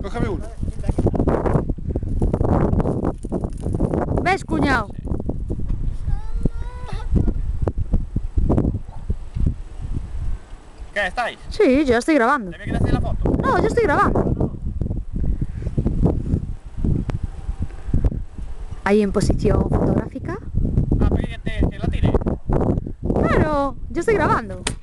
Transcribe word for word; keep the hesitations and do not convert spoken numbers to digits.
Cógeme uno. ¿Ves, cuñado? ¿Qué? ¿Estáis? Sí, yo estoy grabando. ¿Te quieres hacer la foto? No, yo estoy grabando. Ahí en posición fotográfica. Ah, ¿para que, te, que la tire? Claro, yo estoy grabando.